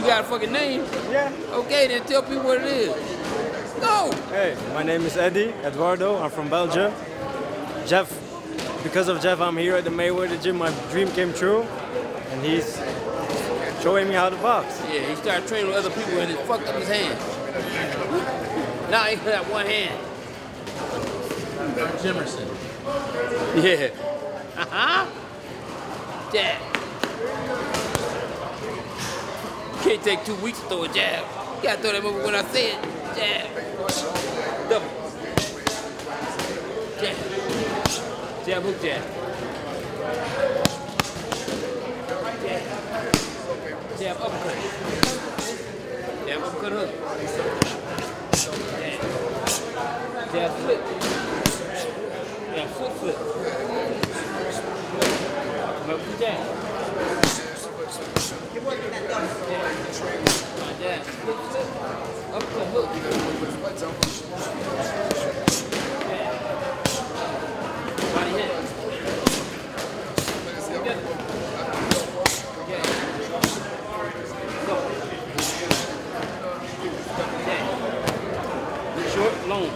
got a fucking name? Yeah. Okay, then tell people what it is. Go! Hey, my name is Eduardo. I'm from Belgium. Jeff, because of Jeff, I'm here at the Mayweather gym. My dream came true, and he's showing me how to box. Yeah, he started training with other people and it fucked up his hand. Now he got one hand. Jimerson. Yeah. Jab. Can't take 2 weeks to throw a jab. You gotta throw that mother when I say it. Jab. Double. Jab. Jab, hook jab. Jab. Jab, uppercut. Jab, uppercut, hook. Jab. Jab, flip. Jab, foot flip. Up the jab. Jab, flip, flip. Uppercut, hook. Jab. Body hit. Short, long.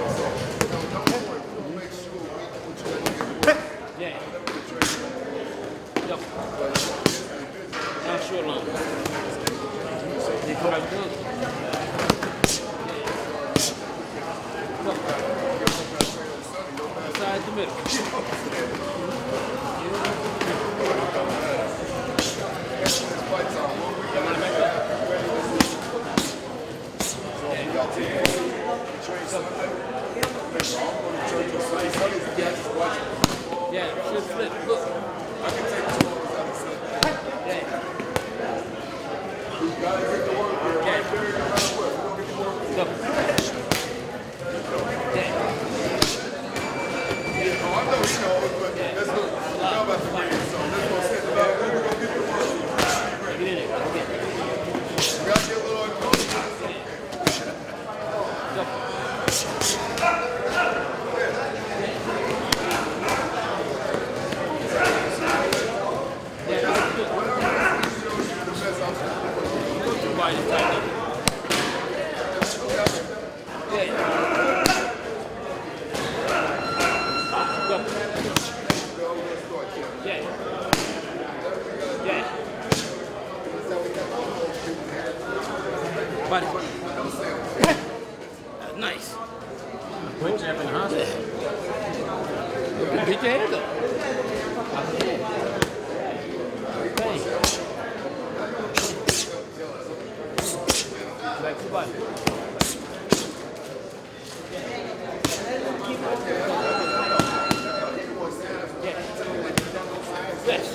Yeah. Double. Now short, long. They come back good. Inside the middle. Yeah, should flip. Look. I can take 2 of yeah. Double. Yeah. I know he knows, but let's look. Y'all about to get it, so let's go set it up. We're going to get the work. Get in there. We got to get a little uncomfortable. Body. Nice. Quick jab in the hospital. Get your hands up. Back to the body. Yes.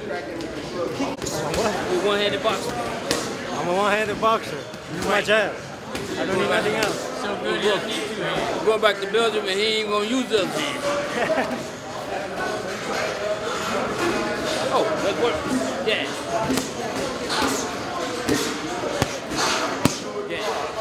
You're one-handed boxer. I'm a one-handed boxer. Use my jab. I don't need nothing else. So good, you don't need 2 hands. Going back to Belgium and he ain't gonna use the other hand. Oh, that works. Yeah. Yeah.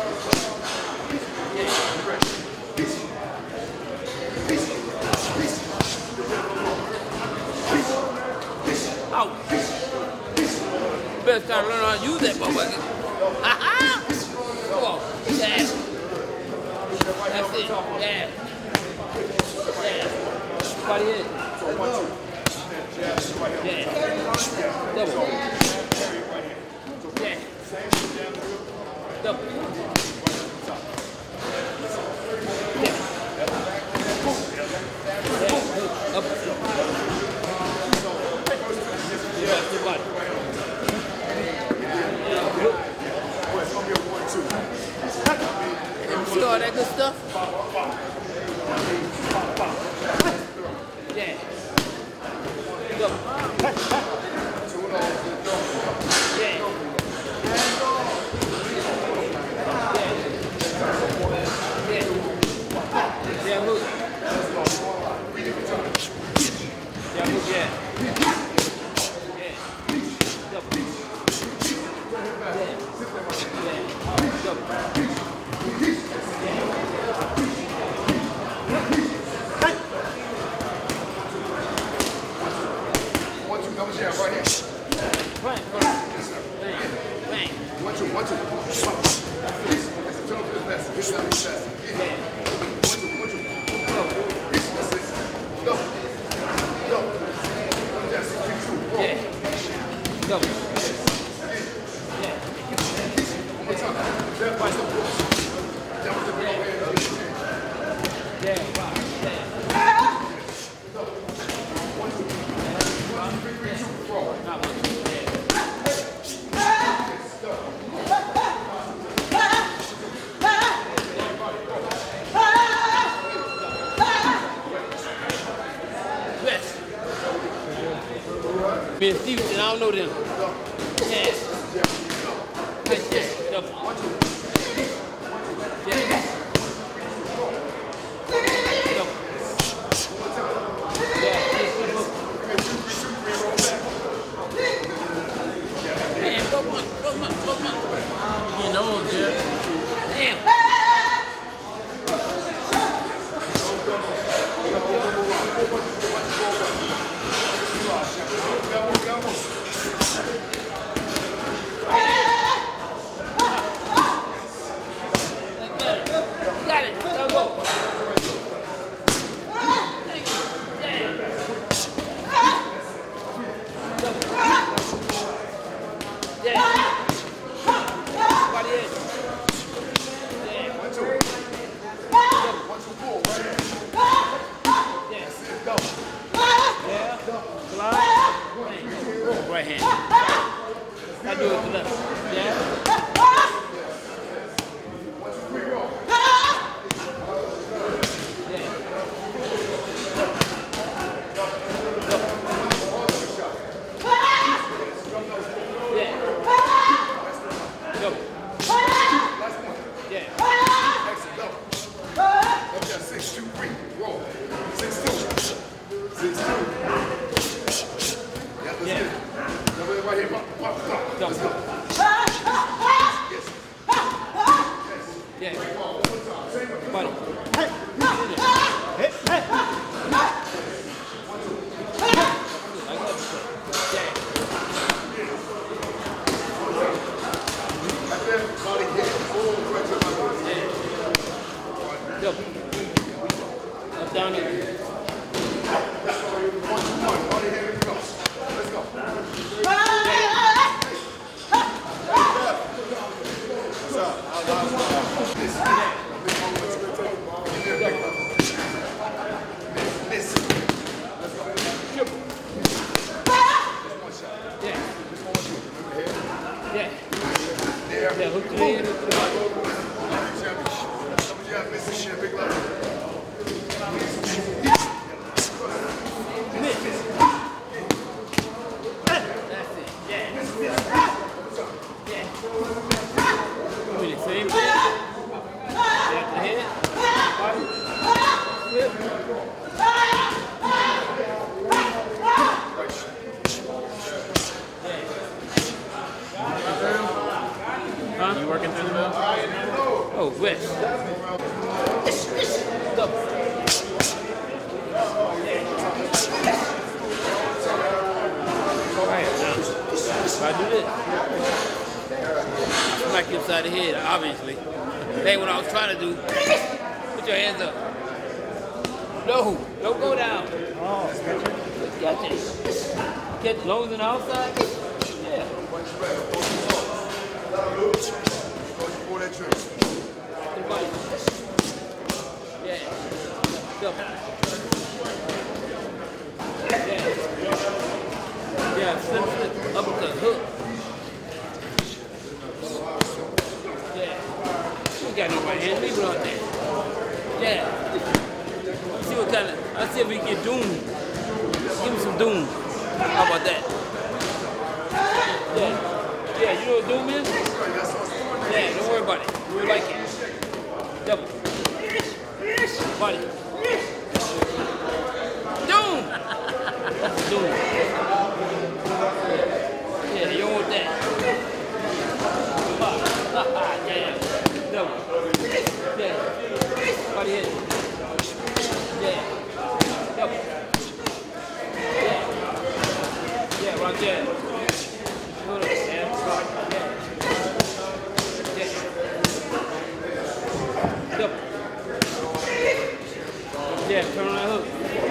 Yeah. Out. You better start learning how to use that motherfucker. Come on. Yeah. That's it. Yeah. Yeah. Body hit. Yeah. Double. Yeah. Double. Yeah. Yeah. Up. Yeah. Your body. See all that good stuff? Yeah. Go. Yeah. Yeah. Yeah, move. Yeah, move, yeah. Yeah. Double. Yeah. Yeah. Double. Double jab right here. Right. Bang. Bang. Me and Stevenson, I don't know them. Yeah. Nice shit. Double. Yeah. Double. Yeah. Man, go one. You know, Jeff. Damn. Got it. Go. Yeah. Body in. Right hand. I do it to left. Yeah. Down it. Yeah, hook the head, hook the body. That's it, yeah. Give me the same thing. Back the head, body, flip. Huh? You working through the middle? Oh, west. Double. Alright, now, if I do this, smack you upside the head, obviously. That ain't what I was trying to do. Put your hands up. No, don't go down. Oh, Catch it. Catch lows on the outside. Yeah. Yeah. Double. Yeah, flip, uppercut, hook. Yeah. You got no right hand, leave it on there. Yeah. See what kind of, I'll see if we can get Doom. Give me some Doom. How about that? Yeah. Yeah, you know what Doom is? Yeah, don't worry about it. You like it. Double. Body. Doom! That's Doom. Yeah, you don't want that. Yeah. Double. Yeah. Body hit. Yeah. Double. Yeah. Yeah, right there. Hold up, man. Yeah. Yeah, turn on that hook.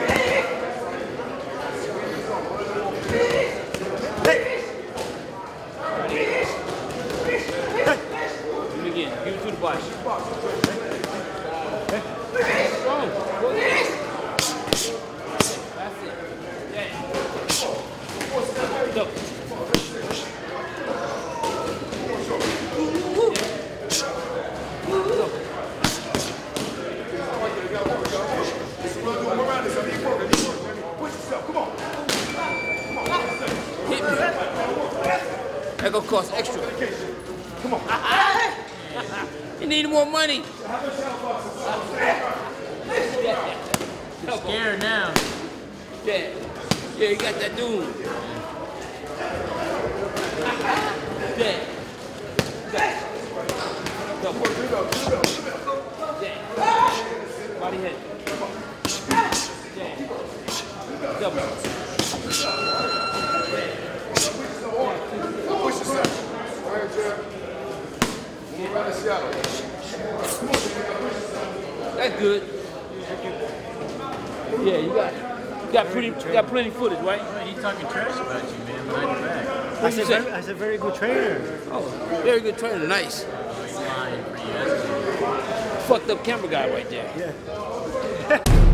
Do it again. Give it to the body. Strong. Go again. That's it. Yeah. Double. Hit me. That gonna cost extra. Come on. You need more money. You're scared now. Yeah. Yeah, you got that doom. Yeah. Double. Yeah. Body head. Yeah. Double. Push yourself. All right, Jeff. Move out of shadow. That's good. Yeah, you got plenty footage, right? He's talking trash about you, man, behind your back. What you say? I said very good trainer. Oh, very good trainer, nice. Oh, he's lying for you. That's good. Fucked up camera guy right there. Yeah.